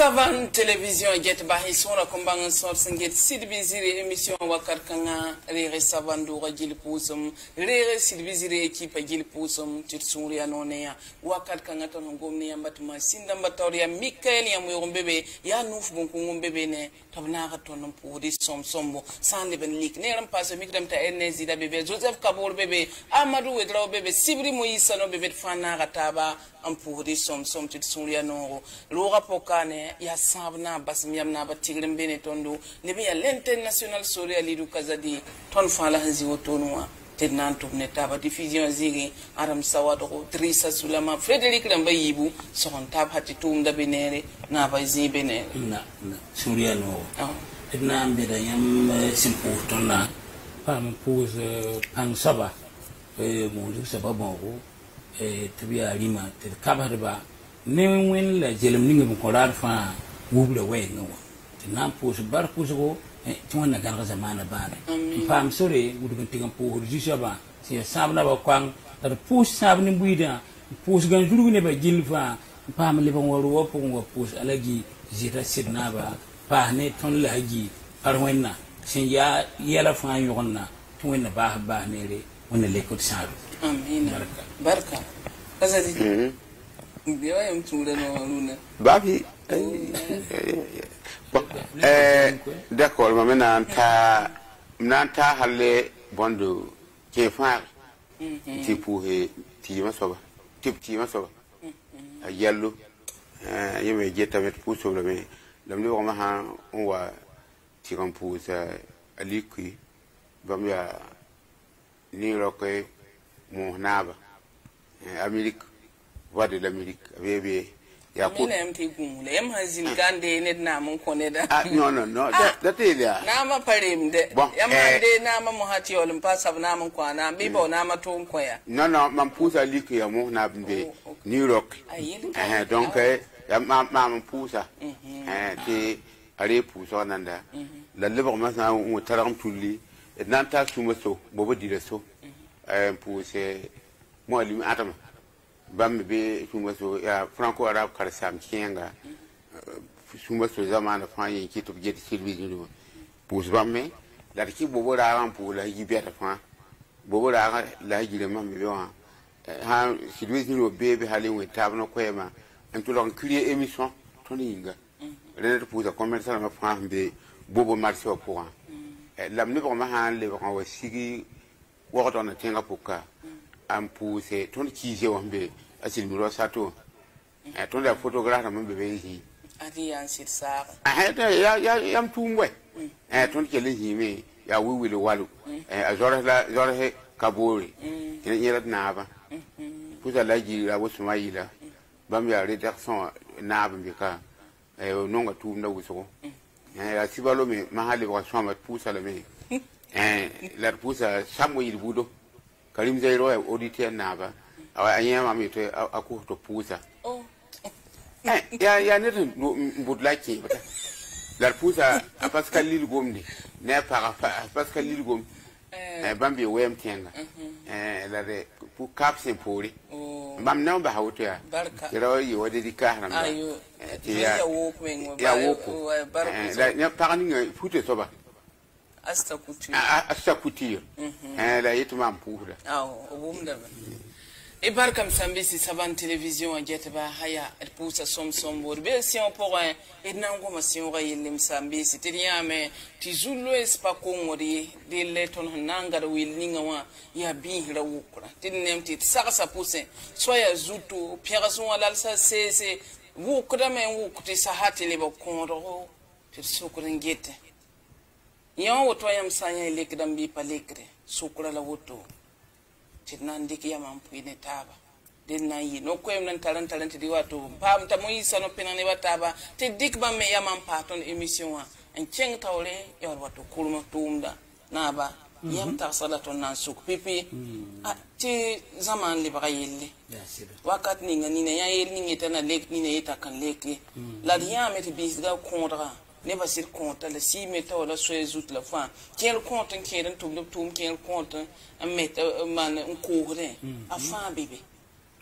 Savan télévision get bahi sora kumbang sor singet sidbizire émission wakar kanga rere savan dura jilpusum rere sidbizire ekipa jilpusum tirsunri anoneya wakar kanga ton ngomni yambatuma sinda mbatoria Mikael ya muyombebe ya nuf bunku ngombebe ne tabna ga ton pudi sombo sande ben lik ne ram passe mikdam ta enezi da bebe Joseph Kabor bebe Amadou Wedra bebe Sibri Moïse no bebe fana gataba am pudi som tirsunri anoro lora pokane ya sabna basmiyam na batigrim bene tondo ne biya l'international soria lidu kazadi ton fala hanzi wotonwa tenan tubne taba diffusion zigi aram sawado Drissa Sulama Frederic Lambayibu son tab hati tumda benere na bazi benere na soria no tenan beda yam simpo tonna pam pose pang saba mo du saba bongo tibiya rima te kabarba ne wen la jelem ninga ko rar fa wubla we no te nam pos bar puso to na gar zamana bana pam sore wudu kan tigam po jisha ba si sabna ba kwang dar pus sabni buida pus gan julu ne ba jilfa pam le ban waru wopo ngo pus alagi jita sidna ba pa ne ton la haji arwenna sin ya yela fa yonna to wenna ba ne re wonna le ko sabu amin barka kazadi Babi, d'accord, mais nanta halle bondo qui fait type tima soba type tima soba yellow yeme jeta met pour sur le mais le vraiment ha on va tirer pour ça alikui bamya ni roke mon naba Amérique voix de l'Amérique bébé ya ko ne mti gumule em hazin gande ne na mun kone da no that is there na ma parim de ya ma de na ma mu hati olum pasa na mun kwana bibo na ma to koya non man pousa liku ya mo na bimbe New York donc ya ma pousa ti are pousa nanda la lebo ma sa on taram tulli nanta sumaso bobo direso pousse mo lim atama bam be sumaso ya franco arab karsam kienga sumaso zamana fa yin ki to jeti silvi dinu pousse bamme la ki bobo ran pour la yibeta fa bobo la hijire mam be wa ha silvi dinu bebe halin we tabno kwema en to lon créer émission to ninga renet pour commercial ma fa be bobo marché au courant lam ne ba ma han le ba wa sigi wo to na tenga puka am pousse ton ki je wambe asil miro sato ton da photographe man be yi ati yan sit sa ya yam tumwe ton ke le me ya wiwile walu azora he kabori ina yera na ba puza la ji la wosu mayila bam ya rédaction na ba mbika nonga tumna wuso ya sibalo me mahali wa swama pusa le me la pusa samwe ilbudo Karim Zairo auditeur naba awa anyama mi to aku to pusa ya ne budlaki la pusa Pascal Lil Gomni ne para Pascal Lil Gom bambi wem tenga la de pour cap sempori bam na ba hawto ya ro yi wode di ka haram ayo ya woku la ne para ni fute soba asta couture la yitu mam puhda obumda e barkam sambisi saban télévision jeta ba haya et pousa som be si on pour et nango ma si on ga yelim sambisi tiriame ti zullo espa ko ngori de leton nanga da wil ninga wa ya bi hira wukura tin nemti saka sa pousse soya zutu pierre son wala sa c'est wukura men wukuti sahati le ba konro ti sukura ngete yon woto yam sanya lek dambi palekre sukura la woto tinan dik yam puine taba den na yi no koyem nan talan di wato pam ta moyi sano penane wataba te dik ba me yam paton émission wa en ceng tawle yor wato kulma tumda na ba yam ta salaton nan suk pipi ti zaman li ba yelle wakat ni ngani ne ya yel ni ngeta na lek ni ne ita kan lek la yam et bisga kontra ne ba sir compte la si meta wala soye zout la fa quel compte keren tum quel compte a meta man un courre a fa bébé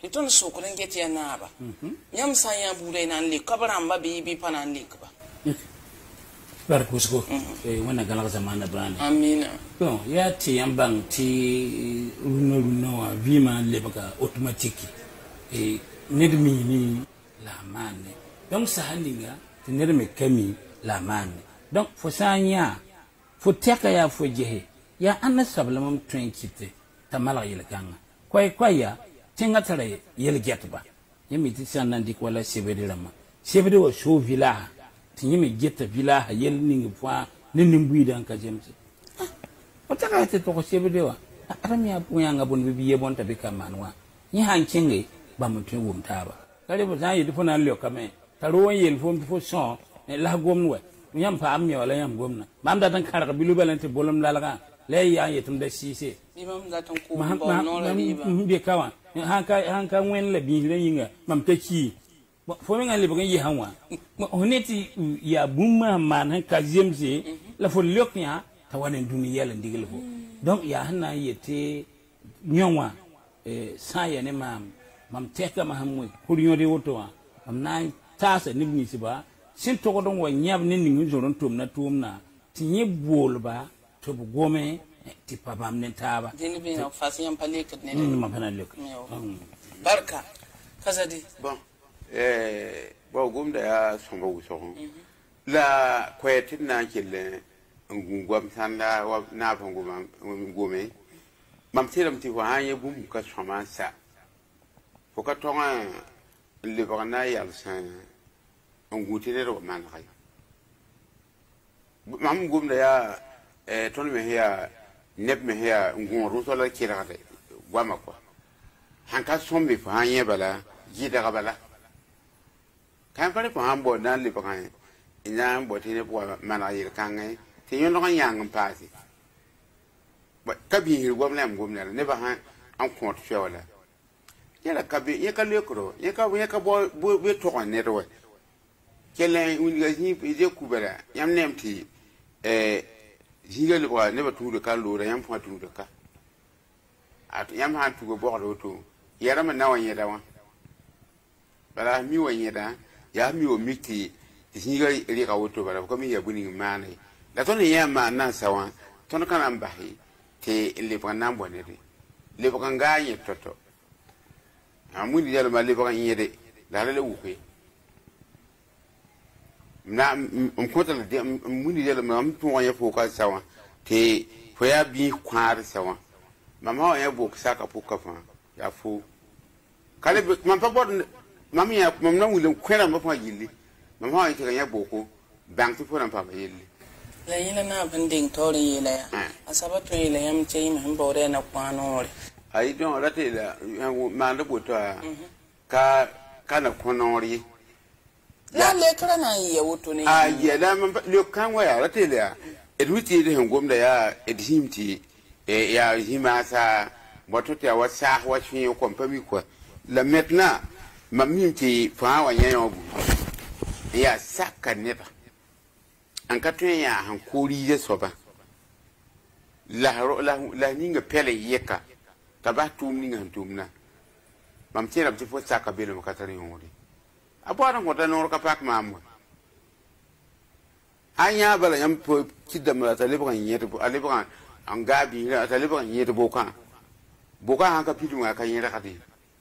ton so ko den get ya na ba nyam sa ya bure nan le kabran ba bi panan le ba barkusko wana gala zamana brand amina bon ya ti ambang ti runo wa vima lebaka automatique nedmi ni la mane donc ça haninga ti nedmi kami la mane donc fo sanya fo teka ya fo jehe ya anna sablamam 20 tamala yele kanga kwai ya tinga tare yele getba yemi ti sanan dik wala sebede lama sebede wa so villa tinyime geta villa ha yel ningi fa ninin buidan ka jemse o taka te to ko sebede wa aramya buya ngabon bi yebon tabe kamanwa ni hankenge ba mutwe wum taba kale bo tan yidu fona lyo kame taro won yel fo fo son la gomwe nyam pa amya wala yam gomna mam da tan kara bilu balante bolom lalaga le ya yetum da sise imam da tan ko bo no la bi kawa hanka wen la bi le yinga mam ta ki fo mi ngali bugan yi hanwa honeti ya bumma man ka jemse la fo loknya ta wanen duniya la ndigel fo donc ya hanna yete nyonwa sa ya ne mam teka ma hamwe kuryo de woto wa mam na tasa ni mi siba sin to godon wa nyab ni ni zoron tumna tinye bolba to bu gome ti papam ne taba dini bi na fasi yam pale kat ne ma fana lek barka kazadi bon bo gum da ya songo wuso la kwetin na kille ngungwam sanda wa na fango gome mam tiram ti wa hanye bum ka soma sa fo ka tonga le bana yal san nguti ne ro man khay mam gum da ya ton me ya neb me ya ngun ro so la kira de wama ko hanka sombe fa hanye bala jida bala kan pare ko hambo dan le bakan ina bo tine po mana yir kangai te yon kan yang pasi ba kabi hir gomlam ne ba han an ko to wala yala kabi ye ka lekro ye ka bo be to kan ne do kelen un ga ni je kubara yam nemti jinga le ba ne ba tu de ka lo da yam fa tu de ka at yam ha tu go bo do to yara ma nawan yeda wa bala mi wa yeda ya mi o miki jinga ri ka woto bala ko mi ya buni mane da to ne ya ma na sawa to no kana mbahi te le ba na mbone de le ba nga yi toto amuni jalo ma le ba yede da le wuke na mkota le muni jalo ma mtu wa ya foka sawa te fo ya bi kwar sawa mama ya bo saka puka fa ya fu kale man pa bod mama ya mam na wule kwera ma fa yili mama ya te ya boko bank ti fo na pa yili la yila na banding tori yila ya asabatu yila yam chei ma mbore na kwano ai don rate la ma da boto ka kana konori la le kra na ya woto ne ya da man le kan wa ya rate la eduti de ngom da ya edhimti ya hima sa boto te wa sa wa shi ko pami ko la maintenant maminti fa wa nyayo bu ya saka neba an ka tun ya hankuri ya soba la ninga pele yeka tabatu ninga tumna mam tira bi fo saka belo makatari ngori abara ngota nor ka pak mamu anya bala yam po kidda mala taliban yete bo aliban an gabi la taliban yete boka han ka pidu ka yera kadi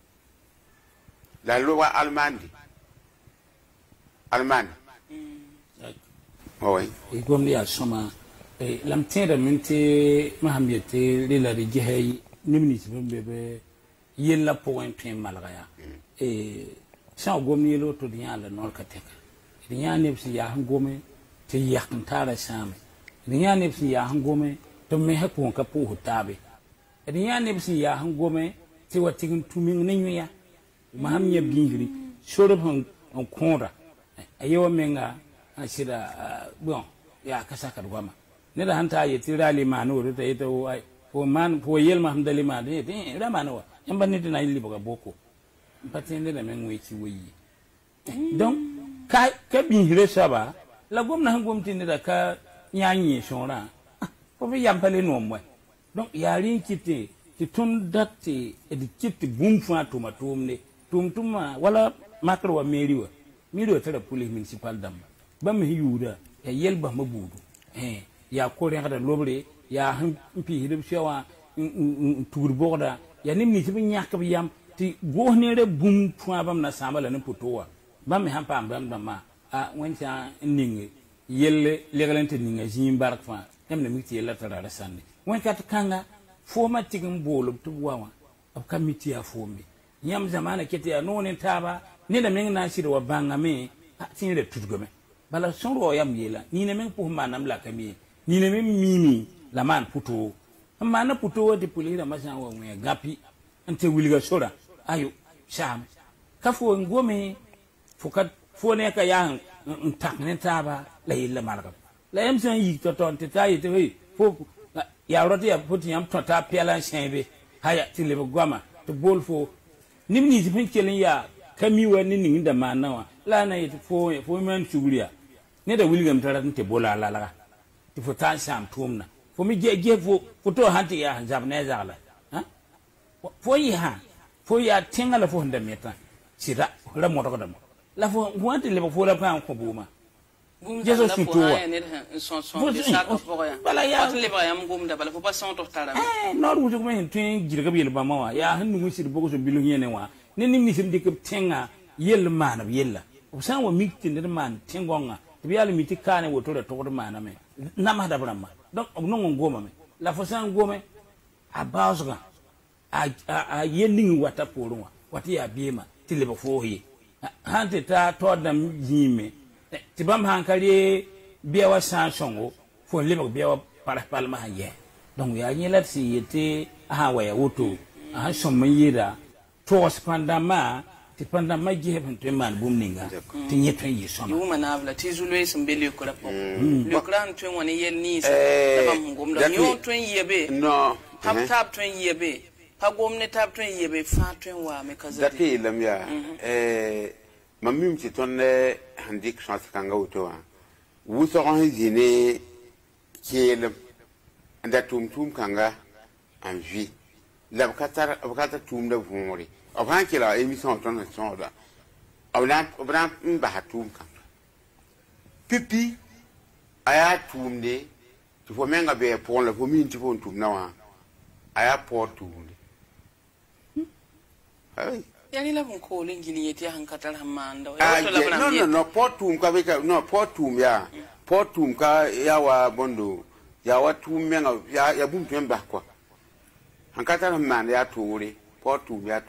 la loi allemande oui igom ya soma lam tenda minti mahamiyete lila de jehay nimni bebe yella point pin malaya sa gomni lo to dinya la nor ka teka dinya ne si ya ngome te yakin tara same dinya ne si ya ngome to me ha ko ka pu hutabe dinya ne si ya ngome te watin tumin ninya mahamiya bingiri shoro hon on konra ayo menga ashira bon ya kasaka gwama ne da hanta yeti rali manu ro te to ai ko man ko yel mahamdali ma de ra manu yamba ne na ili boga boko patende da men wichi wi donc ka bingire saba la gomna hangom tinde da ka nyanyi shora ko be yampale no mwe donc ya rin kite ti tun datti e di kitti bum fa tuma tumne tuma wala makro wa meri wa tara police municipal dam ba mi yuda ya yelba mabudu ya ko re hada lobre ya mpi hidib shewa tur boda ya nimni ti nyak bi yam ti gohne re bum fa bam na samala ne putowa ba mi hampa bam ma a wonta ningi yelle legalante ninga jimbar fa yamne mi ti yella tara sande wonta kanga foma tigin bolo tuwawa ab kamiti ya fomi nyam zamana kete ya nonen taba ne da men na shirwa banga me tin da tutgome bala sonro yam yela ni ne men pu manam la kami ni ne men mimi la man puto mana puto de pulira masan wa nwe gapi ante wilga sora ayo sham kafo ngome fukat fone ka yang tak ne taba la yilla malaka la yam san yi to ton te tayi te we fo ya roti ya poti yam tota pela shebe haya tile gwama to bolfo nimni zipin kelen ya kamiwa nini da manawa la na yit fo man suguriya ne da wilgam tarat te bola la ti fo tan sam tumna fo mi je fo to hanti ya hanjab ne zala ha fo ya tingala fo nda meta sira la mo to dam la fo wanti le fo la pan ko buma Jesus sutuwa son de sa ko ya bala ya le ba yam gum da bala fo pas son to tara no ru ko men tin jirga bi le ba ma ya hannu mu sir bogo so bilu yene wa ne nimni sim dik tenga yel mana yella o san wa mikti de man tengonga bi ala miti kane woto de to mana me na ma da brama donc no ngoma me la fo san gome a bazga a yending wata porwa wati ya biema tile ba fo yi hante ta to dam yime ti bam hankali biawa sansongo fo leba biawa para palma haye donc ya nyela si yete ha waya woto ha somma yira to spandama ti pandama jeben to man bumninga ti nyeto yi soma yu manavla ti zulwe sembele ko rapo le gran to woni yel ni sa da bam ngom da yo to yebe no tap to yebe pa gomne tap to yebe fa to wa me kaza dati lamya mamim ti tonne handik chance kanga utoa wuso on zine kielem anda tum kanga en vie la bakata tum da vumori avant que la émission tonne sonda obran mba tum kanga pipi aya tum de tu fo menga be pon la fo min ti fo tum na wa aya portu ai yani la ko lingili yeti hankatal hamanda no portum ka be no portum ka ya wa bondo ya wa tum menga ya bum pemba kwa hankatal hamanda ya tore portum ya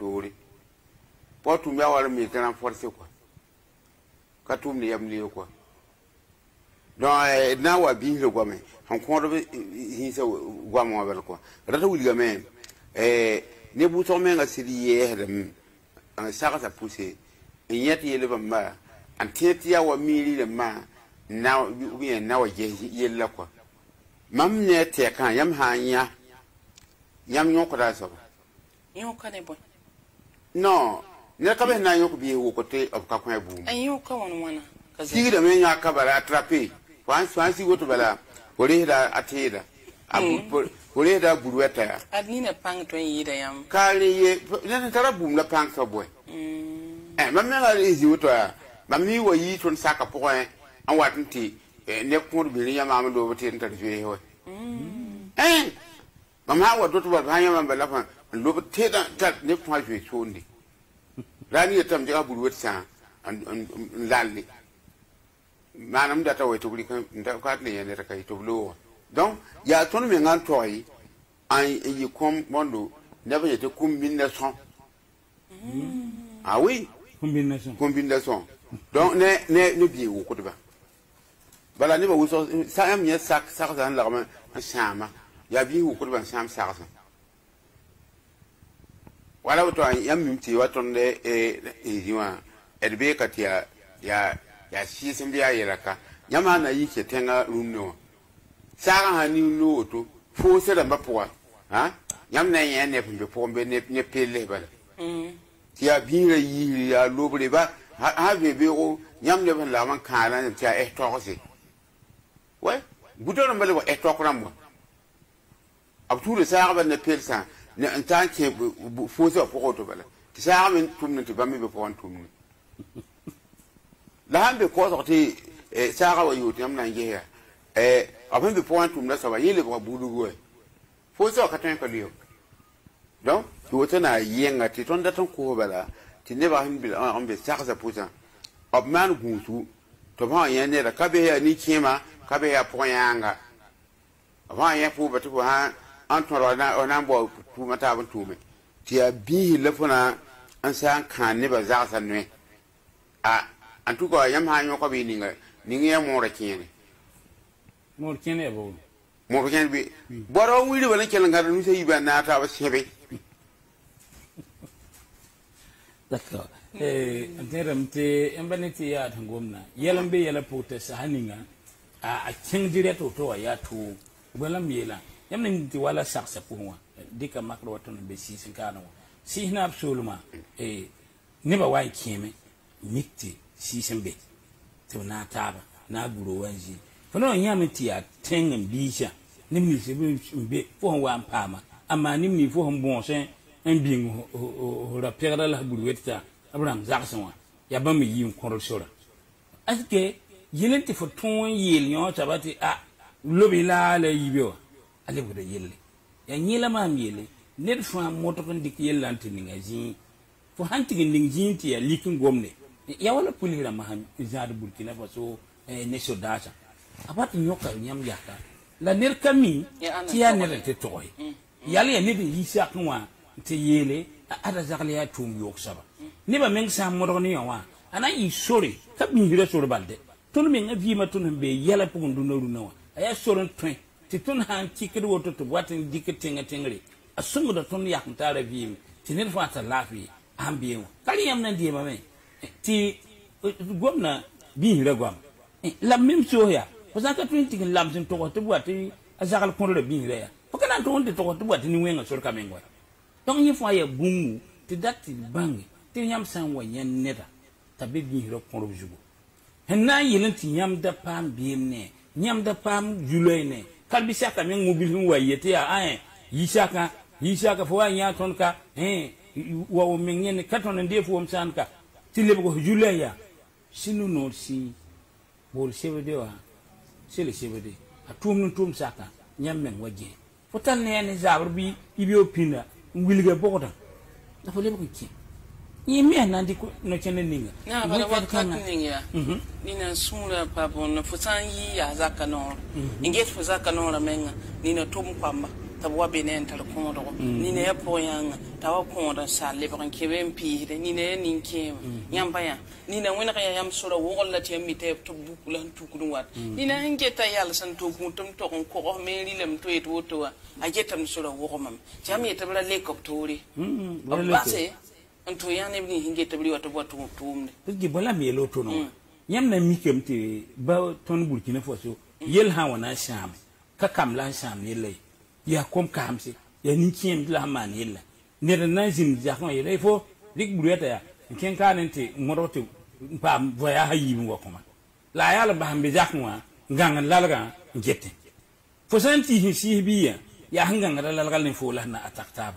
wa mi tan force kwa ka tum ne yam le kwa donc na wa bi le kwa me han ko do hinsa gwa mo bel kwa rata wuliga men ne bu to menga siriye hedam an saka sa poussé et yet yele bamba an tieti ya wa mili le ma na wi na wa je yella quoi mam ne te kan yam hanya yam nyoko da so nyoko ne boy no ne ka be na nyoko bi wo ko te of ka kwa bu an nyoko won wana kaza sigi da men ya ka bara attraper fansi go to bala wori da atida abu wori da burueta ya adnina pang to yida yam kale ye ne tara bum la pang so boy mam me la izi woto ya mam mi wo yi ton saka point an watinti ne ko bi ya mam do wote ntar fe ho mam ha wo do to ba ya mam bala fa lo te da ne ko ha fe so ndi rani tam ja burueta sa an lalli manam da ta wo to buri kan da ka ne ne ta kai to blo donc ya ton me ngan toy an yi kom mondo never yet combinaison ah oui combinaison donc ne bi wo ko ba bala ne ba wo so sa am ye sak za la ma sama ya bi wo ko ba sam sak wala to yam mimti waton de jiwa edbe katia ya shi sun biya yiraka yama na yi ke tenga runno saka hani no to fo se da mapoa ha yam na yen ne pumbe pombe ne pele bala ti ya bira yi ya lobre ba ha be o yam ne ban la man kala ne ti ya to se we buto no mele wa to ko rambo ab tu le saka ban ne pel sa ne en tant que fo so pour to bala ti sa min tum ne ti bammi be pon tum ni la hambe ko so ti sa ga wa yuti am na nge ya abin be pon tum na so ba yele ko budu go fo so ka tan ko liyo donc to tana yenga ti ton da ton ko bala ti ne ba hin bil an be sa sa pusa ab man gunsu to ba yan ne da ka be ya ni kima ka be ya pon yanga ba ya fu ba to ha an tɔrɔ na bɔ tuma taa bɛ tume ti a bihi lafuna an san kan ne ba za sa nwe an tu ko yam ha nyo ko bi ninga ya mo ra kene bo mo kene bi boro wiri wala kelen ngar nu se yiba na ta ba sebe d'accord anteramte embaneti ya tangomna yelambe yela pote sahaninga a chenjire to ya to welam yela yamna nti wala saksa puwa dika makro waton be sisin kano sihna absoluma neba wai keme mikti sisin be to na taba na guro wanji fono nyamti ya tengen bisha nimni se be fo wa pama amma nimni fo bon sen en bingo ho la perdre la guro wetta abram zaksanwa ya bam yi ko sora aske yelenti fo ton yel nyon tabati lobi la yibo ale bude yelle ya nyila ma miele net fa moto kon dik yellante ni ngaji fo hanti ngin jinti ya likin gomne ya wala pulira ma han zaadu burkina faso ne so data abat nyoka nyam yaka la ner kami ti ya ner te toy yalla ya ne bi yisa kanwa te yele ada zakale ya tum yok saba ne ba meng sa moto ni yawa ana yi sore ka bi hira sore balde tun men ngavi ma tun be yala pun du nawa aya sore twen ti tun han tikir woto to watin diketenga tengre asungu da tun yak ntara bi tinir fata lafi ambiyo kali yam nan diema me ti gomna bi hira gwam la mim soya ko zaka tun tikin lam sin to to wati azakal kon re bi hira ya ko kana to onde to wati ni wenga sur kamengo donc yi fo ya bungu ti datti bangi ti nyam san wa nyen neta tabe bi hira kon ro jugo henna yelen ti nyam da pam bi ne nyam da pam juloy ne kalbi saka men mobil wa yete ya yishaka fo anya ton ka wa o men yen katon nde fo msan ka tile ko julaya sinu no si bol sebede wa sele sebede atum saka nyam men waje fo tan ne zabr bi ibi opina ngwilga bokota da fo lebe ko ki ni mi anandi ko no chene ninga na bala wat ninga nina sura papo na fusan yi ya zaka no inget fu zaka no la menga nina tum kwamba tabwa benen tar ko do nina ya po yanga tawa ko da sale ba ke ben pi de nina nin ke yamba ya nina wona ya yam sura wo la ti mi te to bukulan tukudun wat nina ngeta yalla san to tum to ko me rilem to et woto a jetam sura wo mam jam yeta bla lekoptori base anto yani bi hinge tabli wato botu tumne tigi bala mi lo to no yam na mi kemti ba ton burkina faso yel ha wana sham ka kam la sham yele ya kom kamsi ya ni kiem la man yella ne na zin ja ko yele fo dik bureta ya ken kanente ngorote pam voya hayi ngo koma la ya la bahambe jakwa nganga lalga jette fo santi hi si biya ya hanganga lalga ni fo la na ataktaba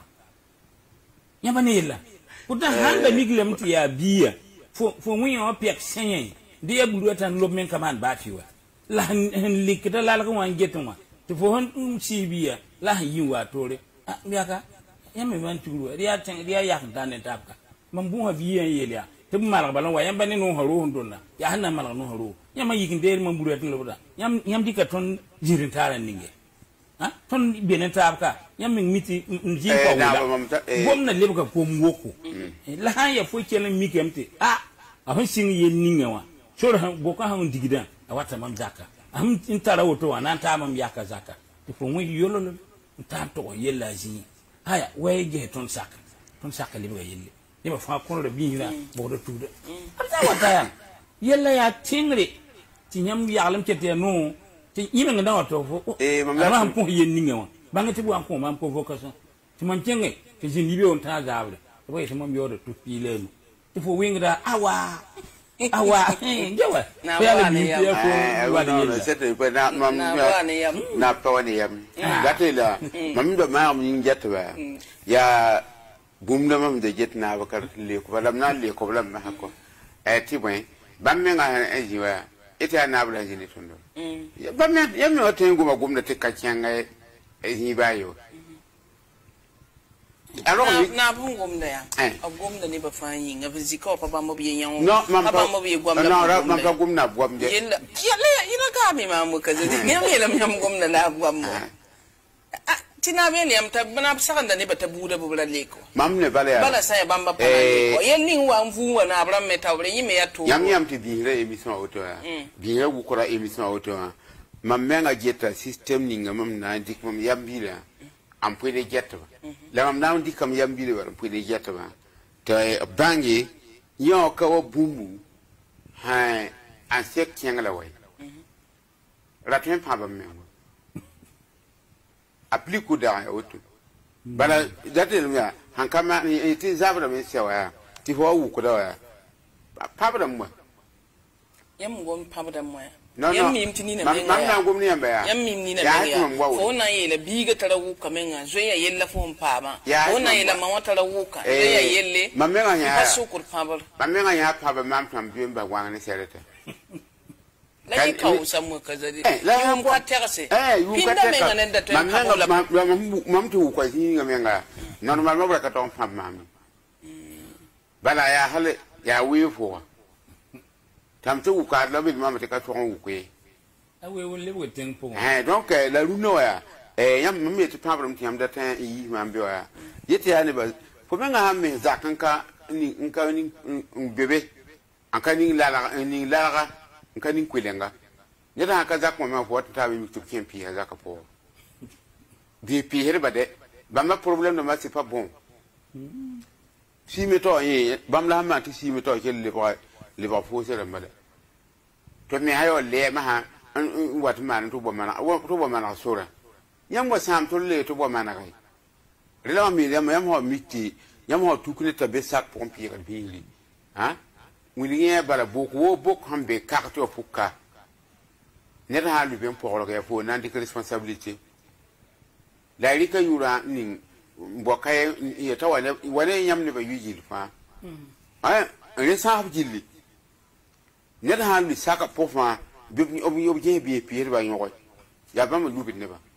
yaba ne yella puta handa miglem ti ya biya fo mwi o pek senyen de buru tan lob men kaman ba fiwa la hen likita la ko wan getuma to fo hon si biya la yiwa tore miaka yame man turu riya tan riya yak dan tapka man bu ha biya yelia te mal balon wa yamba ne no haro hondonna ya hanna mal no haro yama yikin der man buru tan lobda yam dika ton jirin taran ninge ton benen tabka yam miti nji ko wala bomna lebka ko mwoko la ha ya fo kelen mikemte ahon sing yen ninga wa chor ha boko ha digida awata mam zaka am intara woto wa nan ta mam yaka zaka to fo mo yololo ta to yella ji haya way ge ton saka lebka yelle yeba fa ko do binira bo do tuda am wata ya yella ya tingre ti nyam yalam kete no ti yime ngada wato fo mam ko yen ninga wa bangati bu an ko mam ko vocation ti man jenge ti jin libe on ta zabre to boy sama mi yodo to pilenu to fo wingra awa awa jawa Na ya wa le ne bi ya. ko wa no ni sete pe na yam na pa ne yam gatela mam do ma am jet ba ya bum da mam de jet na ba kar le ko lam na le ko lam ma ko ti ben bam me nga ji wa ita na bla ji ni tondo ya bam me ya me o te nguma gum da te ka kyanga ji ba yo alors na bungum da ya agum da ne ba fa yin ga fizika pa ba mo bi yan no mam pa mo bi gwam da no mam pa gum na gwam je yella ina ga mi ma mu kaza ne yam gum da la gwam mo tina be ne am ta bana sakan da ne ba ta buda bubra leko mam ne bala ya bala sai bamba pa leko yelli wa mfu wa na abram me tawre yime ya to yam ti bi re emission auto ya bi re wu ko ra emission auto mam me nga jeta system ni ngam na dik mam yam bi la am pwede jeta la mam na dik kam yam bi le war pwede jeta ba to bangi yo ka wo bumbu ha an sek kyangla wai ratwen pa ba me applique da auto bala datel ya hankama ti zabra me sewa ti ho wu ko da pa ba mo yam gom pa ba mo no yam mim tini na men na gom ni yamba ya yam mim ni na men ya ko na yela biga tarawu kamenga zo ya yella fo pa ma ko na yela ma wata rawu ka ya yelle mamenga ya pasu kur pa ba mamenga ya pa ba mam tam bi ba wang ni serete la yi kawo samu kazari yum ka terse pinda menga nenda to mam tu ko ni ngamenga normal ma ba ka ton pam mam bala ya hale ya wi fo tam tu ka la bi mam te ka ton wu ko awe won le wo ten po donc la runo ya yam mam te pam ti am da tan yi mam bi wa yete ya ne ba fo menga ha me zakanka ni nka ni bebe anka ni la nkani kwelenga nyata ka zakwa ma fo ta bi tu kempi ya zaka po bi pi herba de ba ma problème de ma c'est pas bon si meto yi bam la ma ti si meto ke le ba fo se remba de to me hayo le ma ha wat man to bo mana sura yam go sam to le to bo mana kai rela mi yam ho miti yam ho tukune ta be sak pompier bi li ha wiliye bala boku bok hambe karto fuka neta ha lu ben poro ga fo nan dik responsabilité la rika yura ni mboka ye ta wane nyam ne ba yujil fa ne sa jilli neta ha lu saka pofa bi obje bi pier ba nyoy ya ba ma lu bit ne ba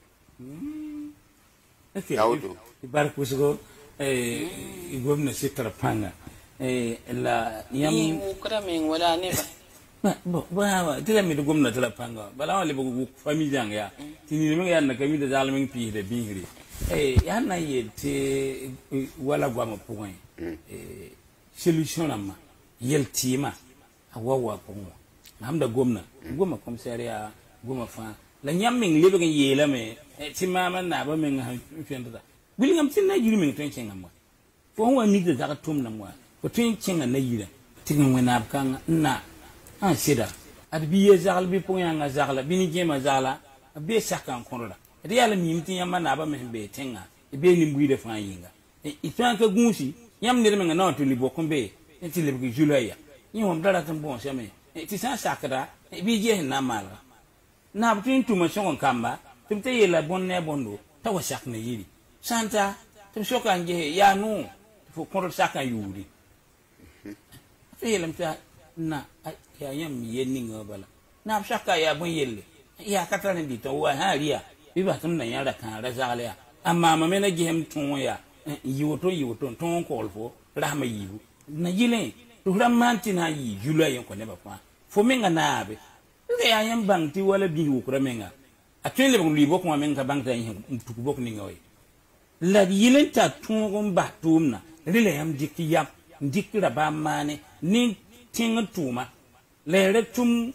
okay bar ko so gomna sitra panga la yam ukra men wala ne ba tira mi gomna tira panga bala wale bu famille jang ya tini mi ya na kami da zalmin pi da bingri ya na yete wala gwa ma point solution amma yeltima awawa ko namda gomna komisaria goma fa la nyam min lebe gan yela me ti mama na ba men ha fenda william tin na yiri min ton cenga ma fo wa ni da ka tum na mo ko tin cenga na yira tin wena kan na an sida ad biye zagal bi po yanga zagala bini jema zala be sakan konra ade yala mi mtin yamba na ba men be tenga be ni mbuide fa yinga itan ka gunsi yam ne men na to libo kombe ti libo julaya ni won dara tan bon seme ti san sakada bi je na mala na butin tuma shon kamba tum te yela bonne bondo ta wa sak ne yiri santa tum shokan je ya nu fo konro sakan yuri fe yelam ta na ya yam yenni ngabala na shaka ya bon yelle ya katane di to wa hariya bi ba tum na yara kan razale ya amma ma mena gehem tun ya yiwoto ton ko olfo rahma yibu na yile to ramanti na yi jula yen ko ne ba fa fo menga na be ya yam bangti wala bi wo kura menga atwen le li bokko menga bangta yin tuku bokko ni ngoy la yile ta tun ko ba tumna le yam dikki yam dikira ba mane ni tinga tuma le retum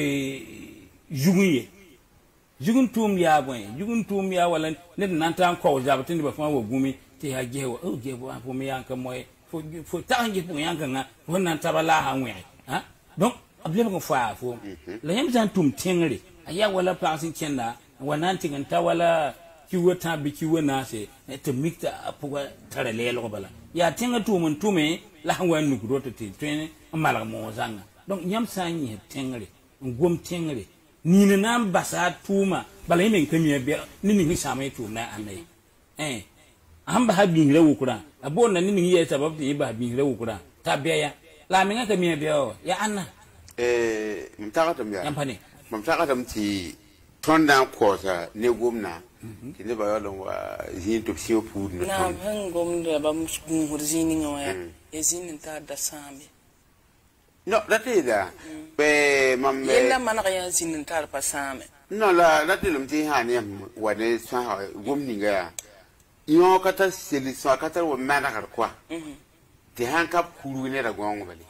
jugun tum ya boy jugun tum ya wala ne nan tan ko jabatin ba fa wo gumi ti ha gewa o gewa fo mi yanka moy fo tangi pu yanka nga fo nan tabala ha ngwe ha donc ablim ko fa fo la yam tan tum tengre aya wala pasin kenda wanan tingan ta wala kiwo ta bi kiwo na se to mikta apuga tare le lo bala ya tinga tumun tume la ngwan nu ko to ti twen mala mo zanga donc yam sa ni tengre ngom tengre ni na basa tuma bala yimen kamiya be ni ni sama tu na anai amba ha bin rewu kura abon na ni ye sabab ti ba bin rewu kura tabiya la mi nga kamiya be ya anna mtaka tambia yampani mtaka tamti tonda kosa ne gomna ti ne ba yalo wa zin to sio pu na hangom da ba muskum hurzini ngaya ezin ta da sambe no that is be mam yella man ga zin ta pa same no la that is mti ha ne wa ne sa gomni ga yo kata seli so kata wa mana kar kwa ti han kap kuru ne da gongo bali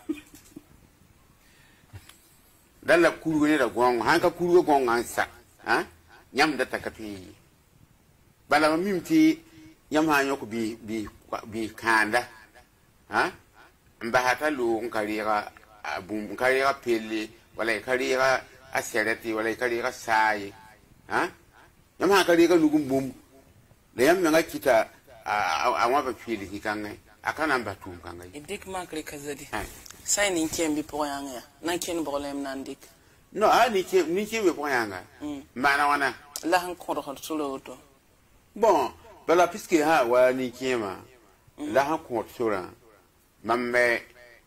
dalla kuru ne da gongo han ka kuru gongo an sa ha nyam da takati bala mimti nyam ha nyoko bi kanda ha mbahata lu nkaliga bum nkaliga pele wala nkaliga asereti wala nkaliga sai ha nyam ha nkaliga lugum bum le yam nga kita awa ba pele hikangai akana mbatu kangai idik makre kazadi sai ni kembi poyanga na ken problem nandik no ni ke be poyanga mana wana la han ko do solo to bon bala puisque ha wa ni kema la han ko sura mamna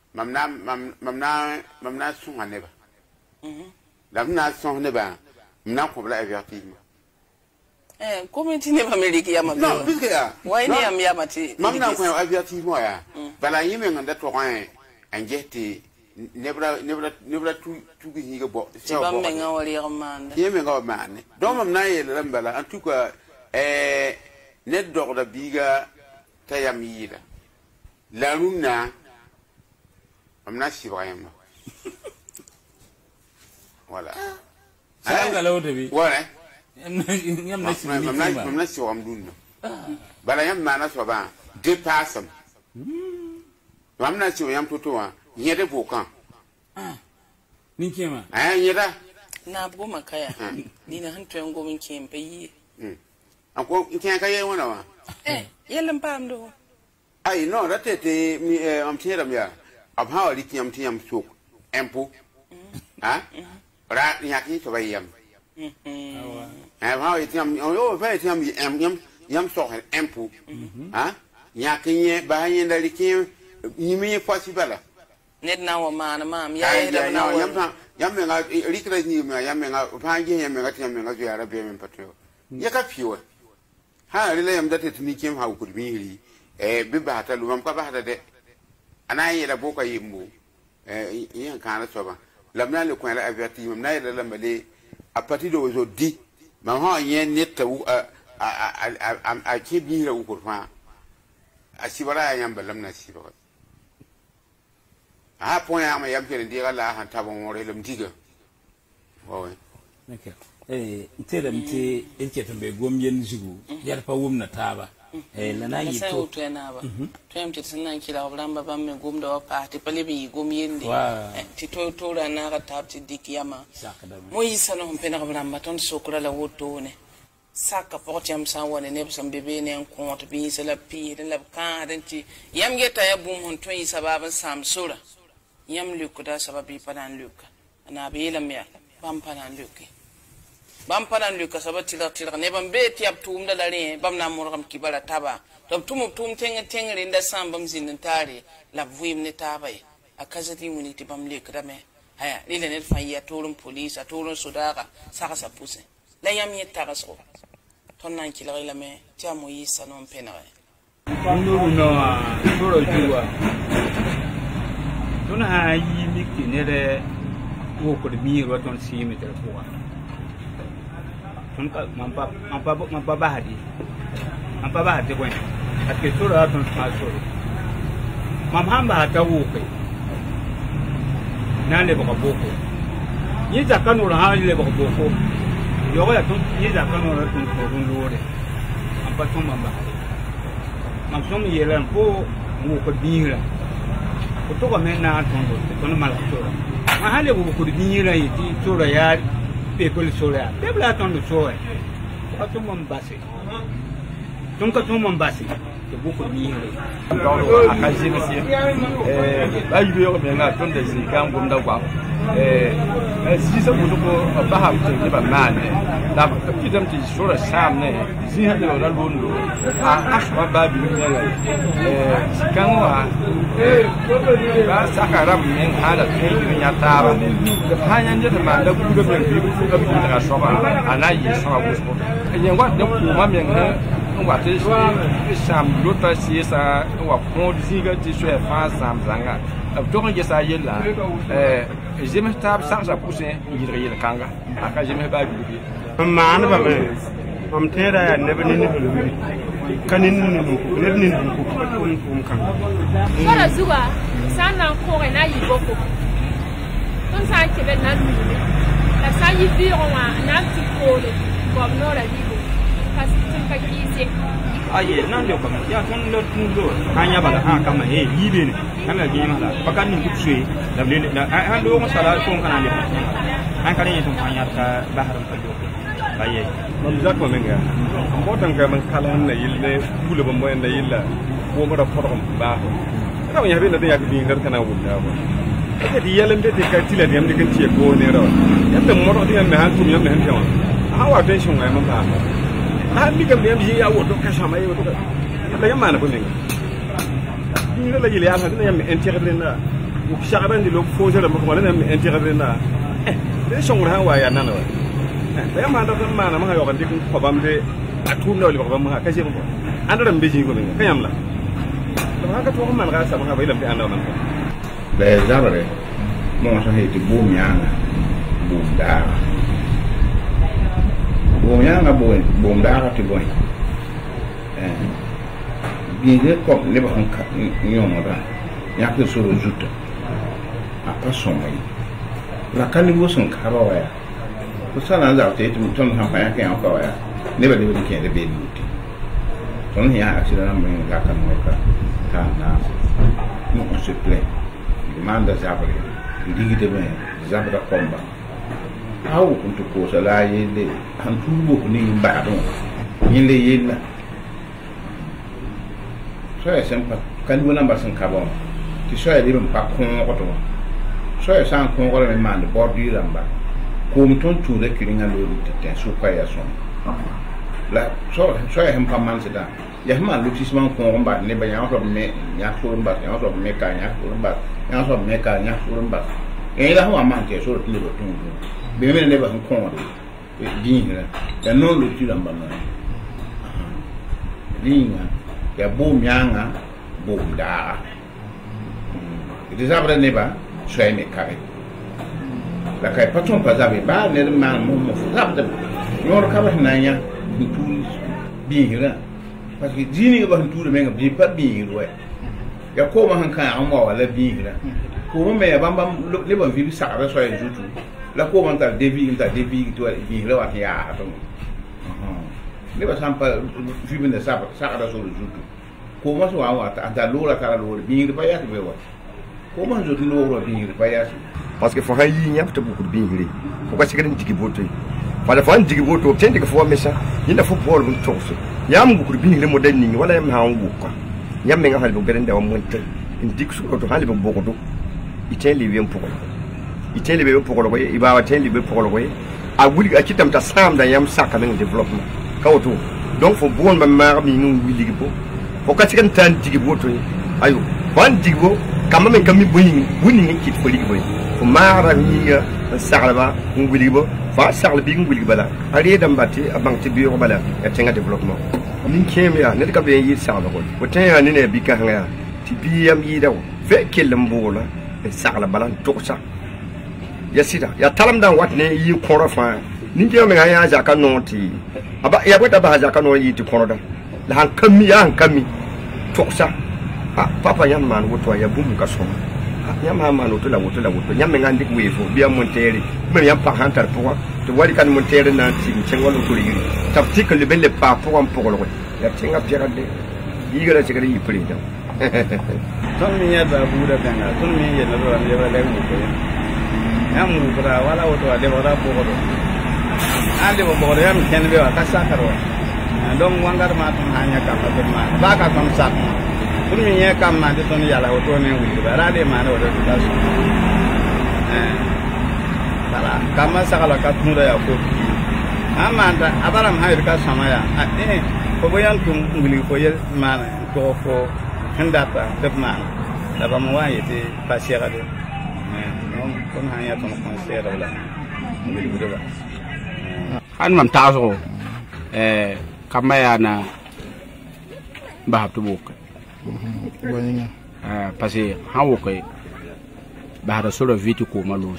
sunga neba lamna sunga neba mna ko bla avertissement comment ne ba meliki ya ma non puisque ya why ni am ya mati mamna ko avertissement ya bala yime nganda to kan anjeti nebra tu gi ga bo se ba menga wali ramanda yime ga mane do mamna yele lambala en tout cas net dorda biga tayamira la luna amna sibrayama voilà ça ga lawo debi voilà yamna sibram dunna bala yam mana so ba dépassam amna sibram totowa yede bokan ni kema yeda na bu makaya ni na hanto yango min kempe yi ako ken kaye wona wa yellam pam do ai no ratete mi am tiram ya ab ha wali kiyam tiyam sok empo ha ra nyaki to bayam ha wali tiyam o fa tiyam yam sok empo ha nyaki nye ba yin dali ki yimi possible net na wa mana mam ya da na wa yam nga rikra ni ma yam nga fa ngi yam nga tiyam nga zo ya rabe men patro ya ka fiwa ha rile yam date tuni kem ha ku bihiri bi ba ta lu mam ka ba de ana yi da boka yimbo yin kana so ba lamna le ko la averti mam na yi da lamale a partir de aujourd'hui ma ha yen net ta a ke bihira ku fa a sibara yam ba lamna sibara ha point am yam ke ndi la han ta bon re lam diga ouais okay ntera mte enke tambe gomyen zugu yar pa wumna taba la na yi to to na ba to yam tit sanan kila obramba ba me gomda wa party pale bi gomyende ti to ra na ka tabti dikiyama mo yisano mpena obramba ton sokura la woto ne saka porti am sa wona ne bsam bebe ne en compte bi sala pi de la kan denti yam geta ya bum hon to yi sababan sam sura yam lukuda sababi panan luka ana be lam ya bam panan luki bam panan luka sabati la tira ne bam be ti ab tum da dare bam na murgam kibara taba to tum tenge nda sam bam zin tare la vuim ne taba akazati muni ti bam le krame haya ile ne fa ya tolum police atolum sudaka saka sa puse la yam yetta gaso ton nan kila ila me ti amo yisa non penare nuru no toro juwa tuna ha yi mikti ne de wo ko de mi ro ton si mi tere ko ton ka mampa bahadi ko atke toro ton ma toro mam hamba ta wo ko na le ko boko yi za kanu ra ha le ko boko yo ga ton yi za kanu ra ton ko dun lore mampa ton mamba mam som yelan ko wo ko bira ko ko men na tondo to no mala tora ma hale ko ko dinira yiti tora ya people sola be bla tondo soe ko to mon base ton ko to mon base de beaucoup de à cacher aussi là il veut bien là ton des quand on doit si ça vous pas de pas mal là tu t'aimes tu sur le sam si hade la londo a aswa ba bi quand moi ba sakara men hada kai nya taba hanya nje ma da ku ga bi ku ga bi da soba anayi soba ku ko wa da ku ma men ha wa te sam lota si sa wa ko diga ti so e fa sam zanga to nge sa yella j'aime tab sans sa pousser yiri kanga aka j'aime ba bi man ba be am tera ya ne bani ni kanin ni ko kan sala zuwa sana ko na yi boko ton sa ke ben na lu la sa yi biro wa na ti ko le ko no la digo parce que ka kisi aye nan de ko ya ton lo tun lo anya bala ha kama he yibe ne kama ge ma la pakan ni kutse da le an do mo sala ko kana le an kana ni ton anya ka baharam ka do aye man za ko menga motan ga man kala na yille bule ban moyen na yilla ko mo da fotom ba ko na ya be na da ya bi ngar kana wulla ba ade di yalam de ka tila de am de kan tie ko ne ro yambe mo ro de me han tum yambe han tawa ha wa tension ga man ba ha mi ga me ya wo to ka shama yo to da yamma na ko menga ni la yille ya ha na yambe intérêt na ko shagaran di lo fo jere mo ko na yambe intérêt na de shongur ha wa ya na wa da ma da ma na ma yo kan dikin ko bamde atum na wali ko bam ha kaje ko andara mbeji ko ben kanyam la da ma ka to ko man ga sa ma ba ilam bi andara man be zabare mo so heti bu mianga bu da bu da ti boy bi de ko le ba on ka nyomo da ya ko so juta a pa so mai la kan ni bo son ka ba wa ya ko sala za te tum ton ha fa ya ke ko ya ne ba de ke de be luti ton ya accident men ga kan mo ka ta na no on se plaît demanda zabre digi de ben zabra komba aw kuntu ko sala yele han tubo ko ni ba don yele yela so ya sempa kan wona ba san kabon ti so ya de pa kon ko to so ya san kon ko le man de bordure amba ko mton tu de kiringa lo te so kwa ya son la so ya hem pa man seda ya ma lotissement ko mba ne ba ya so me ya so mba ya so me ka ya so mba ya so me ka ya so mba e la ho man ke so ti lo tun be me ne ba ko de din ya non lo ti lamba na dinga ya bo mianga bo da it is abra ne ba so e me ka la kai patron pa zabe ba ne ma mo fu zabe nor ka ba na ya tu bi hira parce que dini ba tu de menga bi pa bi hira ya ko ma han kan an wa wala bi hira ko mo me bam bam le ba vi sa ba so ya jutu la ko man ta devi to bi hira wa ya to le ba sampa vi bin da sa da so jutu ko ma so wa ta lo la kala lo bi hira pa ya be wa ko man zo lo bi hira pa ya parce que fo ha yi nyapta bu ko bi hira ko ka cikin jigi boto wala fo an jigi boto tende ko fo mesa yinda fo bol mun tokso yam bu ko bi hira mo dan ni wala yam ha ngu ko yam me nga hal bu beren da mon tan indik su ko to hal bu boko do iteli bi pokolo iteli bi pokolo ko ibawa teli bi pokolo ko a wuli a kitam ta sam da yam saka men development kawoto donc fo bon ba ma mi ngu wili bo fo ka cikin tan jigi boto ayo ban jigi bo kama men kam mi boyin wuni ngi kit fo ligi boy fo mara mi ga salba nguli bo fa salba bi nguli bala ari dam batti abang ti biyo bala ya tenga development min kemi ya ne ka be yi salba ko ko ten ya ne bi ka hanga ti bi yam yi daw fe kelam bola e salba bala toksa ya sida ya talam dan wat ne yi koro fa ni ke me ya ja ka no ti aba ya bota ba ja ka no yi ti koro da la han kami ya han kami toksa papa yam man woto ya bum ka so yam ha man woto la woto yam nga ndik wefo biya montere me yam pa hantar po to wari kan montere na ti cengol to yiri taptik le belle pa po am po lo ya tinga pirade yigala cegari yi prida ton mi ya da buda tanga ton mi ya lo le ba le mu ko yam mu bra wala woto de wala po ko ande bo bo yam ken be wa ka sakaro dong wangar ma ton hanya kam ma ba ka kam sak kun mi ye kam ma de ton yala o to ne wi ba ra de ma no do ta so sala kama sakala ka tun da ya ko amanda abaram hayr ka samaya ko boyan tum ngili ko ye mana ko ko handata de ma da ba mo wa yete pasiera de non kon hanya ton conseil wala ngili bu de ba an mam taso kamaya na ba hatu buk parce que hawo ko ba hada solo vite ko malos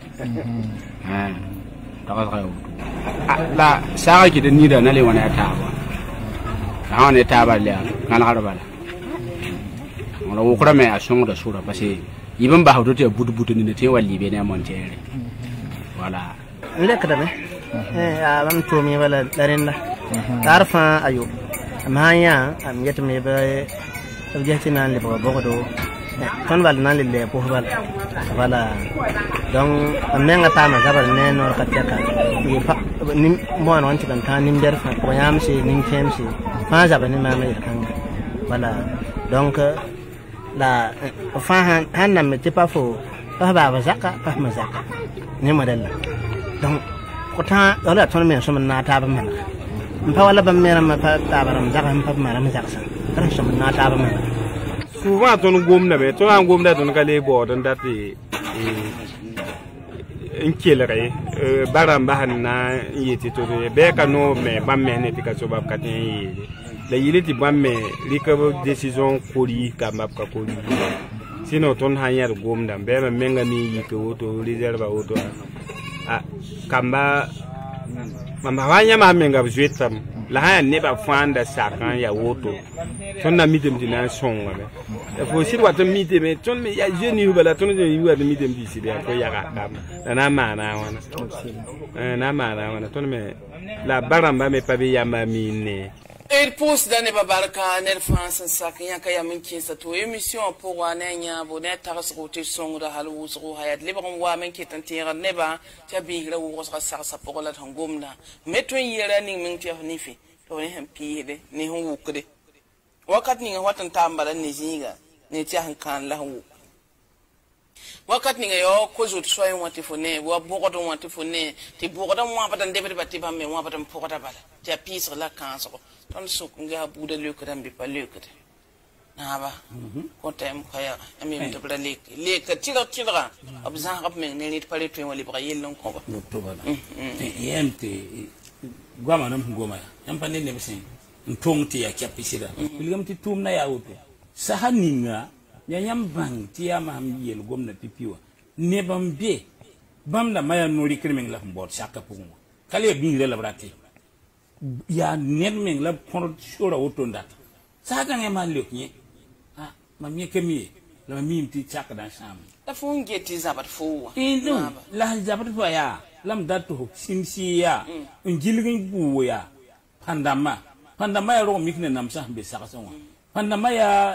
la saga ki da ni da na le wana ta ba ha ne ta ba le kan har bala wala wo kura me a songo da sura parce que yiban ba hawto te budu budu ni te walli be ne montere wala le kada me am to mi wala darinda tarfa ayo amaya am yete me ba objecti nan le ba bodo ton wal nan le po wala donc amenga tama gabar ne no kataka ni mo non tikan kan nim der fa ko yam si nim kem si fa jaba ni ma me kan wala donc la fa han na me tipa fo pa ba zaka pa ma zaka ni model donc ko ta wala ton me so na ta ba man pa wala ba me ma pa ta ba ram zaka pa ma ram zaka sa kan so na ta ba man souvent ton gomna be ton an gomna ton kale bo don dati inkele baram bahanna yeti to be ka no me bamme ne tika so bab katin yi la yile ti bamme likabo décision kori ka map ka kori sino ton hanyar gomna be me menga ni yi ko to reserve auto a kamba mama wanya ma menga bjetam la ha ne ba fanda sakan ya woto ton na mitem dina songa be e fo sir wata mitem ton me ya jeni bala ton je yu wata mitem di sidi ko ya ga kam na mana wana na mana wana ton me la baramba me pabe ya ma mine Il pousse dans les babarka, nel France, ça, qu'il y a qu'à minki, ça, tout émission pour un enya, bonnet, taras, route, son, de halous, rouhayat, libre, moi, men qui est un tir, neba, tiabi, la ou rosera, ça, pour la tangomna. Mettons y a running, minki, nifi, pour un pire, ni hon wukde. Wakat ni what and tamba, ni ziga, ni tian can la wu. Wakat ni yo, cause would try want to phone, what board don't want to phone, the board don't want but David Batiba me want but portable. Tia piece la cancer. Don't so nga Buddha look at them be paluked. Naba, what time kaya, I mean to lake, lake a children, observe me, need palletry when libra yellow cover. Empty Guamanum Goma, Yampani never sing, and tongue tea capisida. William Titum Nayauto. Sahaninga, Yam bang, Tiamam yell, Gomna Pipua. Never be. Bamda Maya no reclaiming love board, Shakapung. Kalia being relabrati. Ya netmeng la pon sura otonda saka ngema lokye ah mamie kemi la mamie mti chaka da sham la fon geti zabat fo indo la zabat fo ya lam datu simsi ya ngilgin buwo ya pandama ya ro mikne nam sa be saka sonwa pandama ya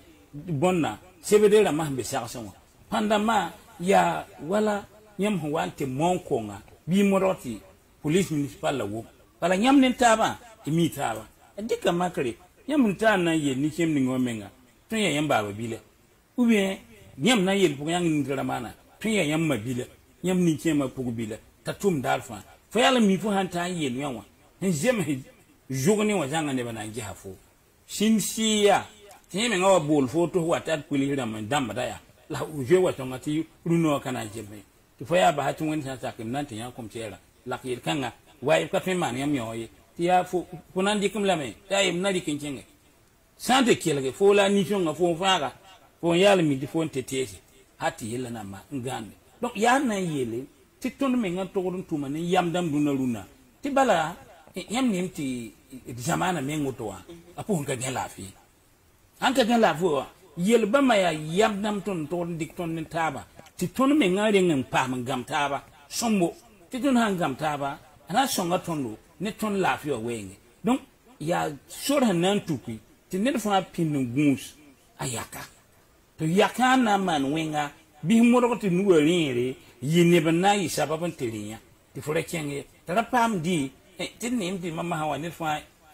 bonna sebede la mahbe saka sonwa pandama ya wala nyam ho wante monkonga bi moroti police municipal la wo wala nyam nen taba imi taba dika makare nyam tan na ye ni kem ni ngomenga tun ya yamba ba bile ubie nyam na ye bu yang ni dramana tun ya yamba bile nyam ni kem pugu bile tatum dalfa fo yala mi fu hanta ye ni yawa en jem jogni wa janga ne bana ji hafo simsiya teme ngawa bol foto wata kuli hira damba daya la uje wa tongati runo kana jeme to fo ya ba hatun wani sa sakim nan tin ya komtera la kir kanga wai ka fe man yam yoy ti ya fu kunan dikum lame tayim na dikin cenge sante kelge fo la ni jonga fo faga fo yala mi di fo tetesi hati yela na ma ngande donc ya na yele ti ton me ngan to don tuma ne yam dam duna luna ti bala yam nim ti zamana me ngotowa apu nga gen la fi anka gen la fo yel ba ma ya yam dam ton to dik ton ne taba ti ton me ngare ngam pa ngam taba sombo ti ton hangam taba ana songa tondo ne ton la fi o wenge donc ya sura nan tukui ti ne fa pin guns ayaka to yaka na man wenga bi moro ti nuwere yine bana yi sababan terinya ti fura kenge tara pam di ti nim di mama hawa ne fa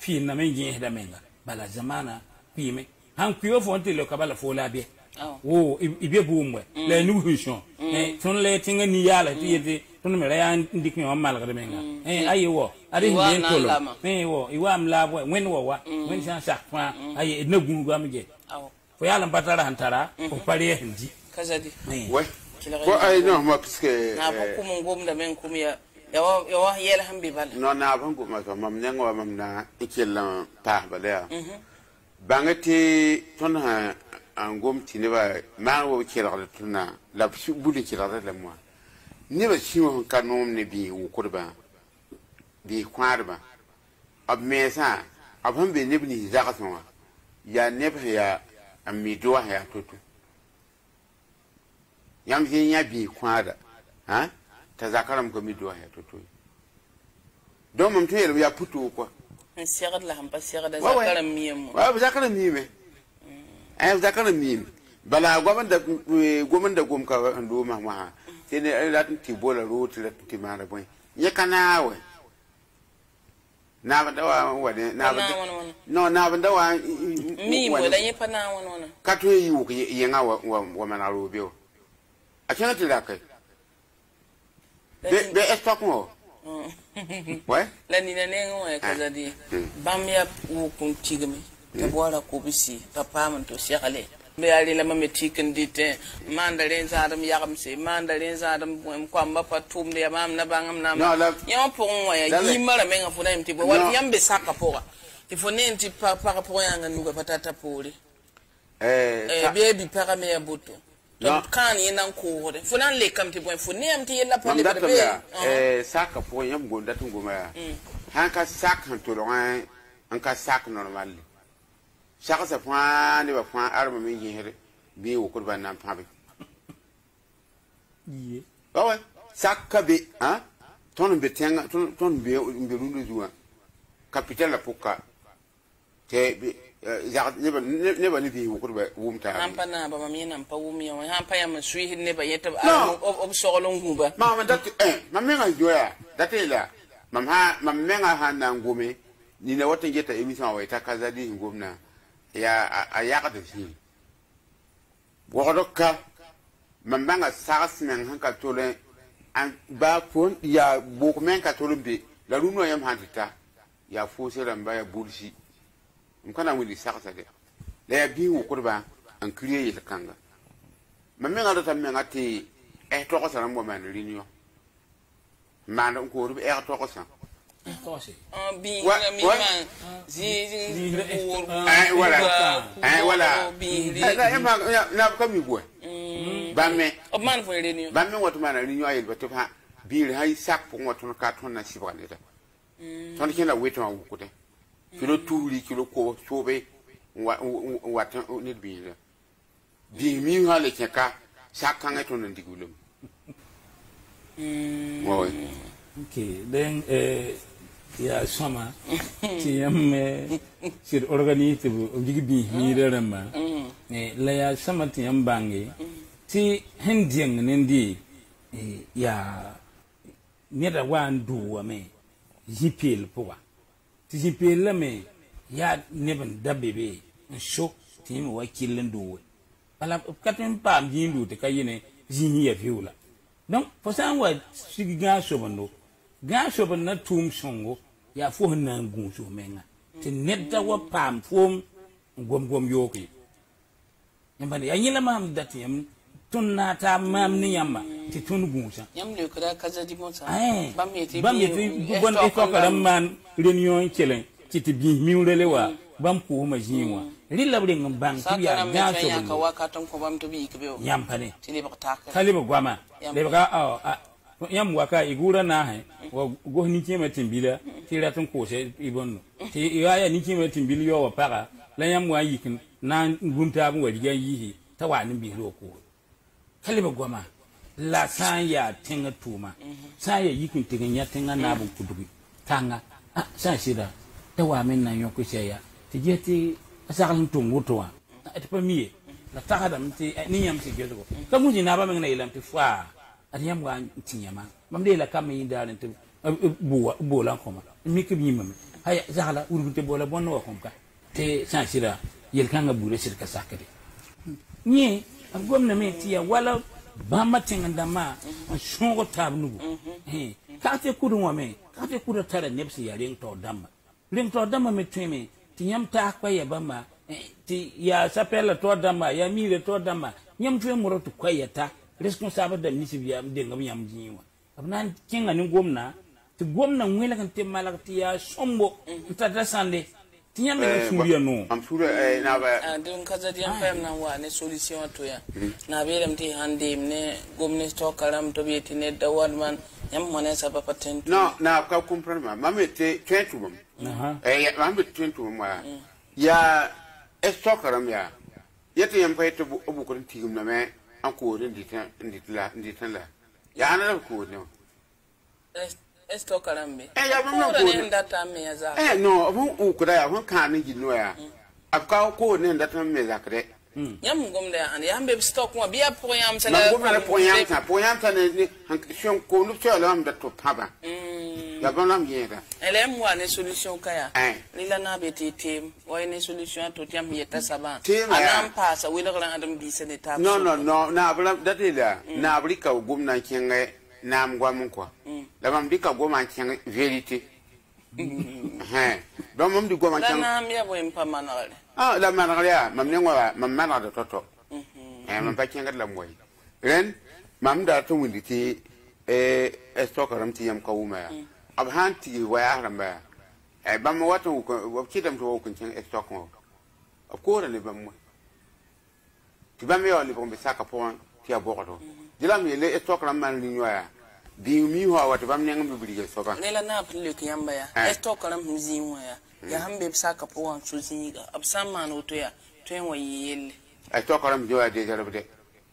fi na men gin da menga bala zamana pi me han kuyo fonte lo kabala fo la be wo ibe bumwe le nu hushon ton le tinga ni yala ti yete ton me ya ndikin o mal ga menga ayi wo ari ni ko lo wo iwa mla bo wen wo wa wen san sa fa ayi na gun go amje fo yala batara hantara ko pare hindi kazadi we ko ay no ma piske na ba ku mun gom da men kum ya yawa yela hambi bal no na ban ko ma so mam nyango mam na ikela pa bala bangati ton ha angom tine ba ma wo kira da tuna la buli kira da mo ne ba shi won kanom ne bi wo kurba bi kwarba ab mesa abhan be ne bi zaka sonwa ya ne ba ya amido ya toto yam ya bi kwada ha ta zakaram ko mi do ya toto don mum tayel ya puto ko sigar la hamba sigar da zakaram miyem wa zakaram miyem zakaram miyem bala goman da gom ka ando ma ma sai ne la ti bola roti la ti mara boy ye kana we na ba dawa wade na ba no na ba dawa mi mo la ye pana wona ka to yi wo ye nga wa mana ro bio a kana ti la kai be estok mo ouais la ni na nengo e kazadi bamya wo kun tigami ta bora ko bisi papa man to shekale be ali la mame tikin dite mandaren zadam yagam se mandaren zadam kwamba patum de mam na bangam na yam pon wa ya yimara menga funa imti bo wal yambe saka poa tifone nti papa po yanga nuga patata pole baby para me abuto donc kan yenan ko hore funa le kam ti bo fune amti yella pale be saka po yam go datu ngoma ya hanka saka to lo an ka saka normal saka sa point ne ba point arme mi yere bi wo kurban nan pabe ye ouais saka be hein ton be tenga ton be rundu zuwa capital la poka te ne ba ni bi wo kurba wumta ampa na ba mami nan pa wumi ya ampa ya masui ne ba yeta ob sogolon guba ma dat ma me ga joya datela mam me ga hanan gome ni na wata geta emission wa ita kaza di ngomna ya ayaka de fi wodoka mambanga sas men hanka tole an ba fon ya bok men ka tole be la runo yam hantita ya fose ramba ya bulshi nkana wili sasa de la ya bi wo kurba an kriye yel kanga mamenga do tamme ngati to ko sana mo man rinyo man ko ru to ko sana bi mi man zi voilà na ko mi boy bamme man fo rinyo bamme woto man rinyo ayel bato ha bi hay sak po woto ka ton na sibane ta ton kina weto an ko te kilo tuli kilo ko sobe wa ni bi mi ha le ka sak kan to nan digulum okay then ya sama ti yam sir organite bu jigi bi mi rama la ya sama ti yam bangi ti hendiang nendi ya neda wan duwa me jipel poa ti jipel la me ya neben dabebe sho ti mi wakilin duwa ala katin pam jindu te kayine jini ya fiula donc pour ça on sigi gaso bando gaso ban na tum songo ya fo na ngun so menga te nedda wa pam fom gom yoki yamba ya nyila mam dati yam tunna ta mam ni yamba ti tun gunsa yam le kra kaza di monsa bam yeti bon e ko karam man réunion chelen ti ti bi mi rele wa bam ko ma jinwa rilla bure ngam bang ti ya gaso ya ka waka ton ko bam to bi kebe yam pane ti le bakta kali ba gwama le baka yam waka igura na he wa go ni chema timbila ti ratun ko se ibonno ti ya ni chema timbili yo wa para la yam wa yikin na gumta bu wadiga yihi ta wa ni bi lo ko kali ba gwama la san ya tinga tuma san ya yikin tinga ya tinga na bu kudubi tanga san shida ta wa men na yoko ya ti jeti asakal tungu to wa ta pa miye la ta hada mti ni yam ti gedo ka muji na ba men na ilam ti fa adiyam wa tinyama mam de la kam yi dalen te bola koma mi ke mi mame haya zala urgute bola bonno kom ka te sansira yel kanga bure sirka sakade ni gomna me tiya wala ba matinga ma shongo tabnu ka te kudu me ka te kudu tara nepsi ya ring to damma me tweme ti nyam ta kwa ya bama ti ya sapela to damma ya mire to damma nyam twe muro to kwa ya ta responsable da misibiya de ngam yam jiwa abnan kinga ni gomna ti gomna ngwela kan te malak ti ya sombo ta da sande ti nyam me suriya no am sura na ba dun kaza di am pam na wa ne solution to ya na be lam ti hande ne gomne to karam to be ti ne da wan man yam mone sa ba patent no na ka comprendre ma me te twentu mum ma me twentu mum ya to karam ya yete yam pa to bu ko ti gum na me an ko ndi tan la ya na ko ne to karam be ya ba na ko ne ndata me ya za no bu ko da ya hon kan ni no ya aka ko ne ndata me za kre yam gom da an yam be stock mo biya pour yam sa la gom na pour yam ta ne sion ko lu cho la am da to paba ya ba lam yeda ele mo ne solution kaya ni la na be ti tem wa ne solution to tiam yeta saba anam pasa wi la ran adam bi se ne ta no na bla da de la na afrika gom na kinga na am gwa mun ko la mam dika gom an kinga vérité donc mam di gom an kinga na mi ya bo impa manale la managlia mam ne ngwa mam manada toto mam pa kinga la moy ren mam da to windi ti stokaram ti yam kawuma ya ab hanti wa ya ramba bam wato ko kidam to ko kin stok mo ko ne bam mo ti bam yo li bombe saka pon ti abodo dilam le stokaram man li nyoya di mi ho wato bam ne ngam bi soka ne la na pele ki yamba ya stokaram mzi mo ya hambe saka pon su zinga ab samma no to ya to en wayel stokaram jo ya de jarabde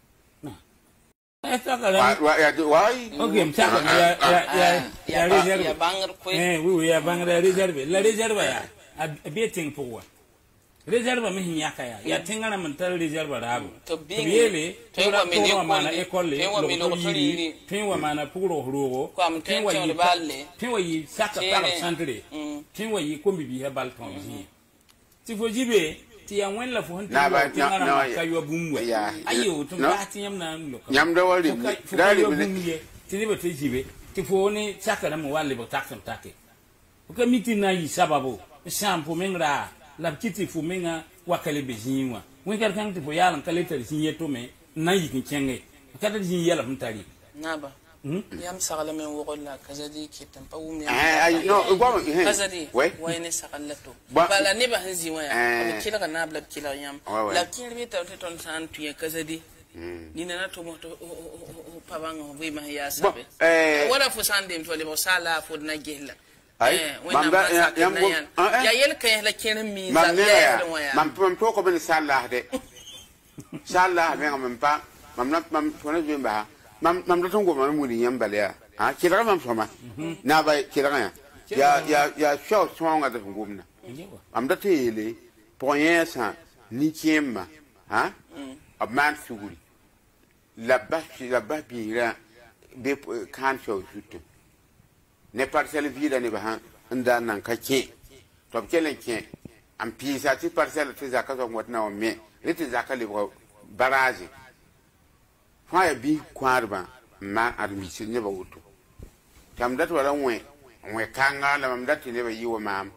okay mtaka ya reserve ya bangar ko oui ya bangar reserve la reserve ya abeting pour reserve mi hinyaka ya tingana mental reserve rabo to biele to wa mana école to wa mana puro huro to wa yi balle to wa yi saka par centre to wa yi kombi bi hebal ton ti fo jibe ti ya wen la fo hon na ba na ka yo bumwe ayo to ba ti yam na lo nyam da wali dali bi ti ni ba ti jibe ti fo ni saka na mo wali ba taksam take ko miti na yi sababu sampo mengra la kiti fo menga wakale bezinwa wen kar kan ti fo yalan kale tar sinye to me na yi kin chenge kada jin yala mutari naba yam sagala men wogolla kazadi kitan pa wumi no gwa kazadi wayne sagala to bala ne ba hanzi waya kila kana bla kila yam la kila bi ta ton san tuye kazadi ni na to moto pa banga wi ma ya sabe wala fo sande to le bo sala fo na gella mamba yam go ya yel kay la kila mi za ya waya mam to ko ben sala de sala me ngam pa mam to na jemba mam da tongo mam muni yam balya kira mam soma na ba kira ya show songa da ngumna am da tele poyensa ni kiema ab man suguri la ba bira be kan show sutu ne parcelle vida ne ba nda nan kake to kelen ke am pisa ti parcelle ti zakato ngotna o me riti zakale barazi fa bi kwarba ma admisi ne ba wuto tam dat wala we kanga la mam dat ne ba yiwo mam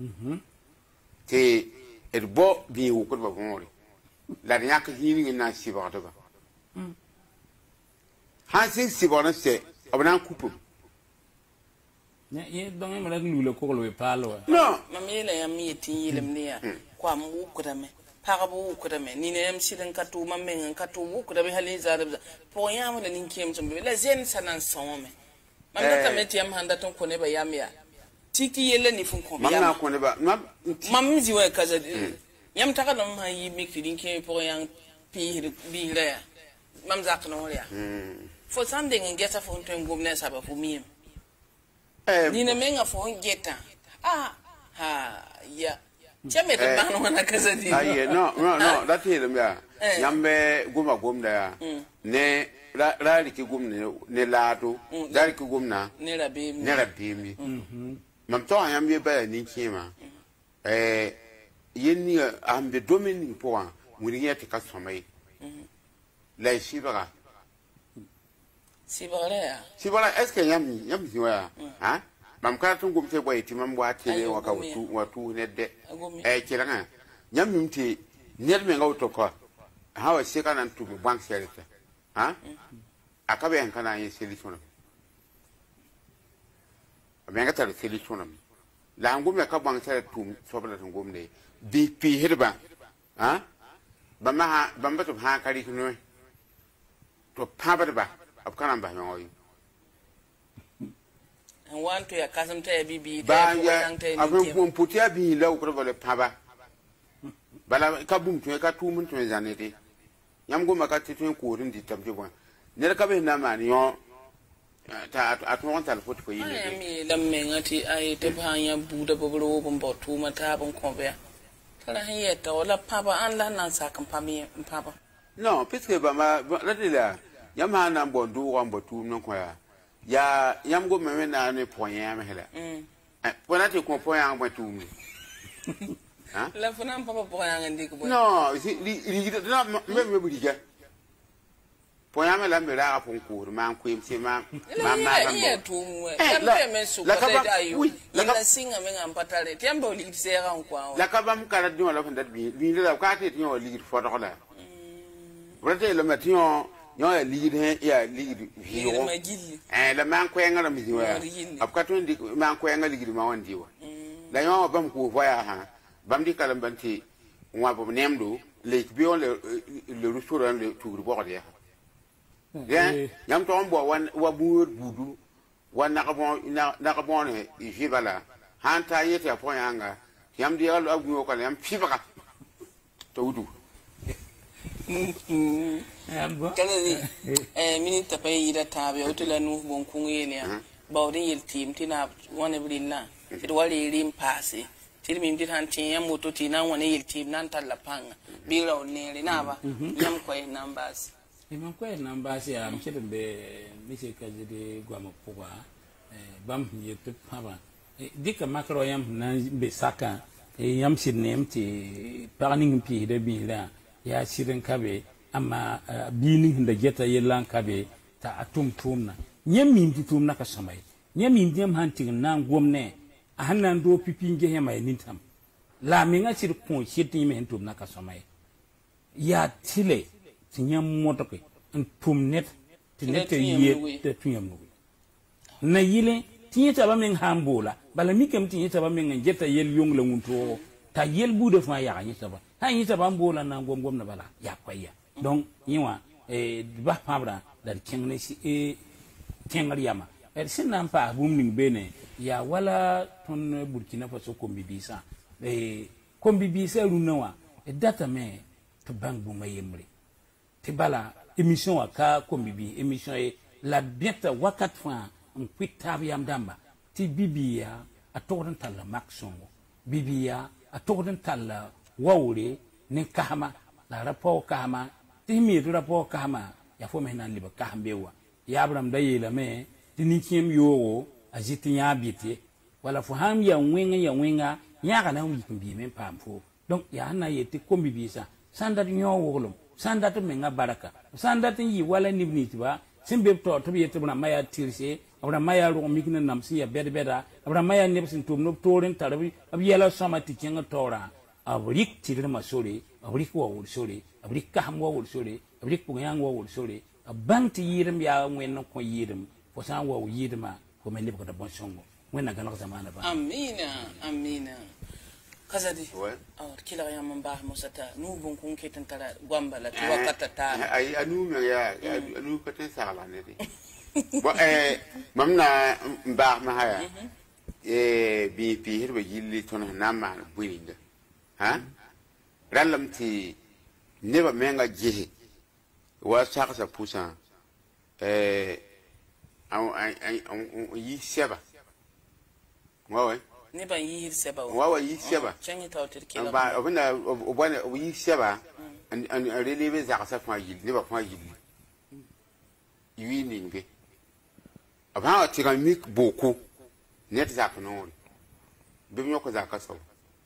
te erbo bi wu ko ba ngori la nyak yini na si ba to ba ha si ba na se obna kupu ne ye donge mala lule ko lo palo no mamela ya mi ti yilem ne ya kwa mu kudame parabu kudame ni ne yam sidan katu mammen katu kudame halin zarab po yam la nin kiem zum la zen sanan some mam da tameti yam handa ton ko ne ba yam ya tiki yele ni fun ko mam na ko ne ba mam zi wa kaza yam taka dum ha yi mi kidin ke po yam bi la mam zak no ya fo sande ngeta fo ton gomne saba fu mi ni ne menga fo ngeta ya chame de bano wana kaza di no that is ya yambe goma gomda ya ne rari ki gum ne lado dari ki gum na ne rabbi mi mam to ayam be ba ni kima yenni ambe domin pour muri yete ka somay la shibara sibara est-ce que yam ziwa ha mam ka tun gum te boy ti mam wa tele wa ka watu ne de kiranga nyam mimti ned me ngawto ko ha wa sika nan tu bank serita ha akabe en kana yi solution me nga tar solution la ngum me ka bank serita tu sobla tan gum ne bi pi hirba ha bamba to ha kari kuno to paba ba ab kana ba ngoyi an wanto ya kasam ta bibi ba ya abin pon putia bi law ko vole paba bala ka bum to ka tu mun to zanete yam go maka titun ko rin di tamje bon ne ka be na mani yo ta atun tal fot ko yi ne mi lamme ngati ay te banya buda bobro bon botu mata bon ko be tala hiyeta wala paba an la nan sakan pami paba non puisque ba ma la de la yam ha nan bon du wan botu non ko ya yam go me na ne poyen me hela pona te ko poyen botu mi hein la fona papa poyen ndi ko non li non me budi ga poyen me la me la pon ko ma ko mse ma ya tu mwe tambe me su ko da ayu la singa me ngam patale tembo li sera kwa la ka bam kala di wala fanda bi la ka te ti li fo do la wala le matin yo li ya li hiyo la man ko ngara mi diwa ab ka to ndi man ko ngara li ma wandi wa la yo bam ko voya ha bam di kala banti wa bo nemdo le bi on le restaurant le tour bo dia yam to mbo wa bur budu wa na ka bon ne jibala hanta yete apon yanga yam di alu agu ko yam fibaka to wudu kalani minita pay ida tabe otula nu bon kungene ya bawde yel team tina wona brinna it wali rim passe til mim dit han tin yam moto tina wona yel team nan talla panga bi raw ne na ba yam koy numbers imam koy numbers ya am chede be mise kazide gwama poa bam yete paba dika makro yam na be saka yam sidnem ti parning pi de bi la ya sirin kabe amma binin da geta yellan kabe ta atum tumna nyam min ti tumna ka samai nyam min dem hantin nan gomne a hannan do pipinge he mai nintam la mi nga sir ko shiti me tumna ka samai ya tile ti nyam moto ko tum net ti net ye te tuyam no na yile ti ta ba men hambola bala mi kam ti ta ba men geta yel yong la ngunto ta yel bu de fa ya ni ta ba ha ni ta ba mbola na gom na bala ya kwaya donc yiwa ba pabra dar kengne si tengari yama sinan pa bumning bene ya wala ton Burkina Faso kombibisa kombibisa runawa data me to bang bu mayemri te bala émission aka kombibi émission la bienta wakat fa on pitab yam damba ti bibia atodan talla maxongo bibia atodan talla wawre ne kahama la rapo kahama ti mi rapo kahama ya fo mehnan liba kahambewa ya abram dayela me ti ni kiem yo aziti ya biti wala fo ham ya wenga ya kana wi kumbi men pamfo donc ya na yeti kombi bisa sandat nyo wolum sandat menga baraka sandat yi wala nibni tiba simbe to yeti buna maya tirse abra maya ro mikina namsi ya beda abra maya nebsin tum no toren tarabi abiyala samati kenga tora abrik tirma masori abrik wa wol sori abrik kaham wa wol sori abrik pugyan wa wol sori abanti yirim ya ngwen ko yirim fo san wa yirima ko men libo da bon songo wena gana zamana ba amina kazadi kila ya mamba musata nu bon kun ketan tara gwamba la tuwa katata ay anu me ya anu katan sala ne de bo mamna mba ma haya bi pi hirbe yilli ton na ma buinda ha ralamti neba menga jehe wa saksa pusa yi seba wawe ne ban yi seba wawe yi seba changi tawtir kila ba obina obana yi seba an relevé zakasa fa yi ne ba fa yi yi ninge aba ti ga mik boko net zak no bi mi ko zaka so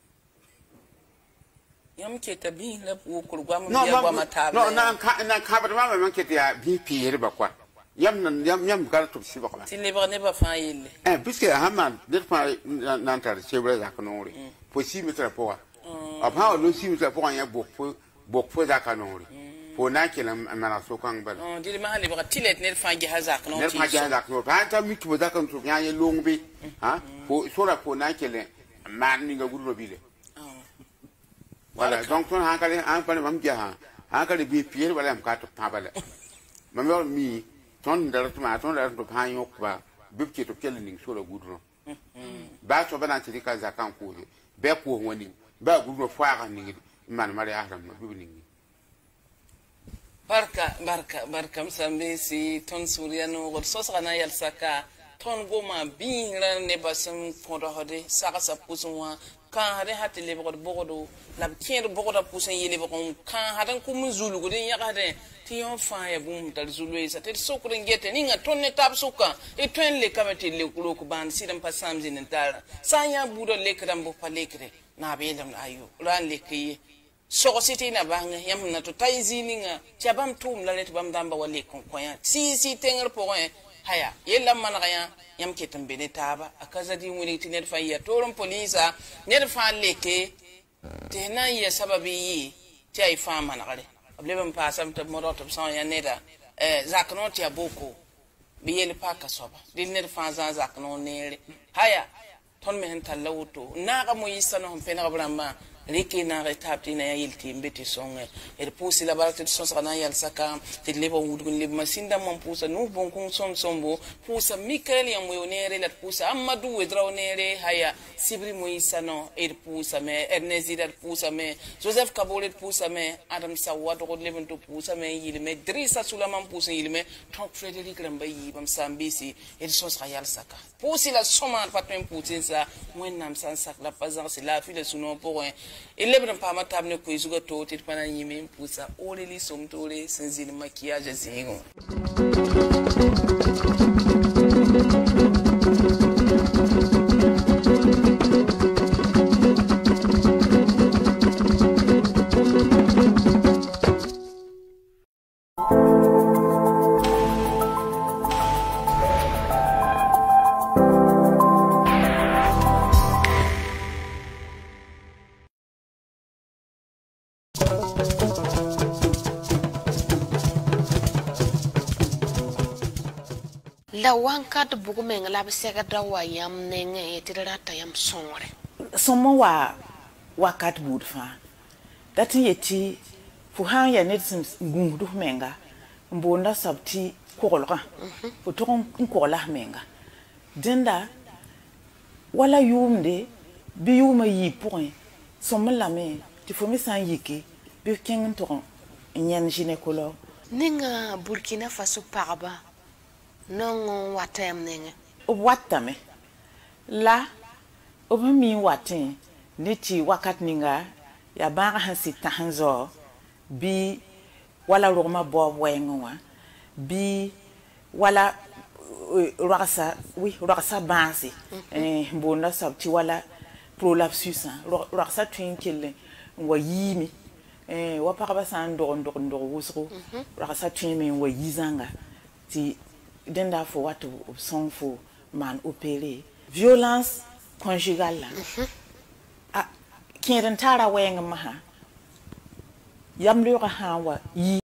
yam ke ta bi la wo kurgwa mu ya gwa mata no na ka ba ma man ke ta bi pier ba kwa yam ka to si ba kwa ti le ba ne ba fa yille puisque haman det pa nan tar chebre zak no ri po si mi tra po aba lo si mi tra po ya bok zaka no ri po na ke na mana so kan ba di ma le ba tilet ne fa gi hazak no ti ne fa gi hazak no ba ta mi ki zaka no ya ye longbe ha po so ra po na ke le man ni ga gurro bile voilà donc ton hankale an pa mam jaha hankale bi pier wala am ka to pabale mam yo mi ton dar to ma ton dar to pa yok ba bi ki to kele ning so la gudro ba to bana ti ka zakan ko be ko woni ba gudro fa ni man mari ahram bi ni barka msambe si ton suriano gor sosana yal saka ton goma bingra ne basum fodo hode saka sa puswa kan hade hati le bogodo la tier bogoda pusen yele bogon kan hadan kum zulu godin ya hade ti yon fa ya bum dal zulu isa te sokure ngete ninga ton ne tab suka e ton le kamete le kulo ku ban sidam pasam zinin tara sanya budo le kram bo palekre na belam ayo ran le kiye so siti na banga yam na to taizini nga chabam tum la let bam damba wale kon koya si tenger po haya yella man gaya yam ke tambene taba akaza di woni tiner fa ya toron polisa ner fa leke te na ya sababi yi ti ay fa man gale ablebam pa sam ta modoto son ya neda zakno ti aboko bi yel pa ka soba di ner fa zakno nere haya ton men talawto na ga mo yisano hon pena bramba riki na retapti na yilti mbeti songe pusi la balati sonsa na yal saka te lebo wudgun leb masinda mon pusa nu bon kun sombo pusa mikel yam wonere la pusa amadu wedronere haya sibri moisa no pusa me ernezida pusa me joseph kabole pusa me adam sawad ko leben to pusa me yilme drisa sulaman pusa yilme tok frederic rambayi bam sambisi sonsa yal saka pusi la soma patmen putin sa wenam san sak la pazan la file suno pour ilebran pa matabne ko isuga to tit pana yimi pusa oleli somtore sinzil maquillage zingo la wankat bugumeng la besega da wa yam nenge etirata yam songre somo wa wakat budfa dati yeti fu han ya net ngungu menga mbonda sabti kolga fu ton kola menga denda wala yumde bi yuma yi point somo la me ti fo mi san yiki bi kengen to nyen gynécologue ninga Burkina Faso parba non watem nenge watame la obami watin niti wakat ninga ya ba hansi tahanzo bi wala roma bo wenwa bi wala rasa basi mbona sabti wala prolapsus rasa twinkele wa yimi wa paraba san ndo wusro rasa twimi wa yizanga ti denda fo watu song fo man opéré violence conjugale a kieren tara wenga maha yam lo ha wa yi